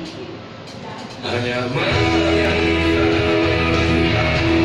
Hanya malam yang bisa.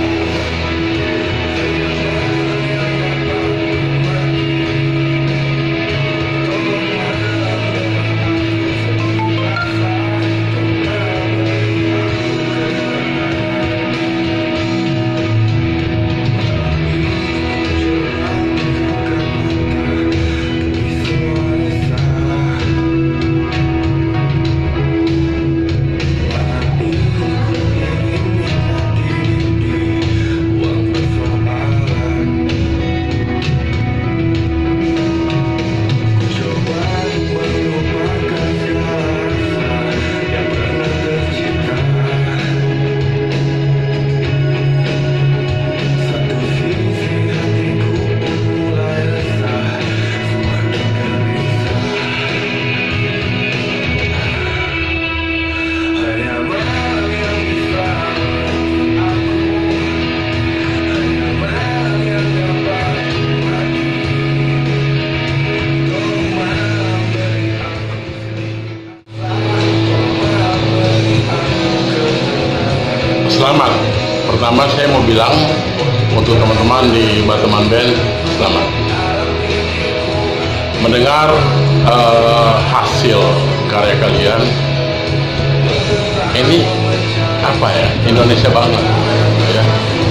Selamat. Pertama saya mau bilang untuk teman-teman di Bateman Band, selamat. Mendengar hasil karya kalian, ini apa ya, Indonesia banget ya.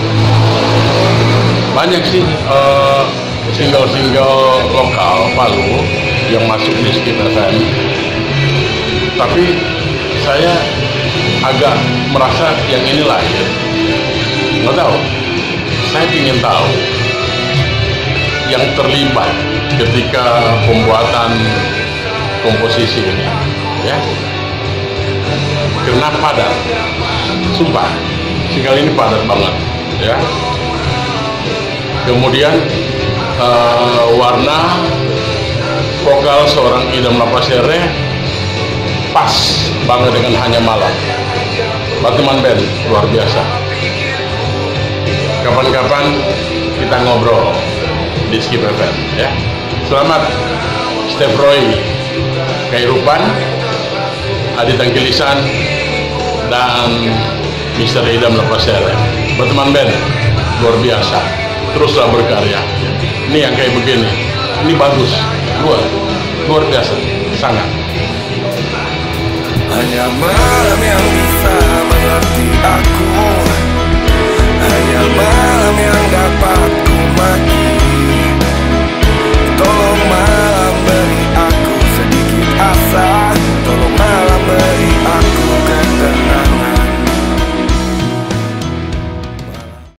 Banyak sih single-single lokal Palu yang masuk di Skip FM, tapi saya agak merasa yang ini lahir. Nggak tahu, saya ingin tahu yang terlibat ketika pembuatan komposisi ini, ya. Karena padat, sumpah, single ini padat banget, ya. Kemudian warna vokal seorang Idam Lapasere pas banget dengan Hanya Malam. Bateman Band luar biasa. Kapan-kapan kita ngobrol di Skip FM, ya. Selamat Steph Roy Kairupan, Adi Tangkilisan, dan Mr. Idam Lapasere. Bateman Band luar biasa. Teruslah berkarya. Ini yang kayak begini, ini bagus, luar biasa, sangat. Hanya malam yang bisa mengerti aku, hanya malam yang dapat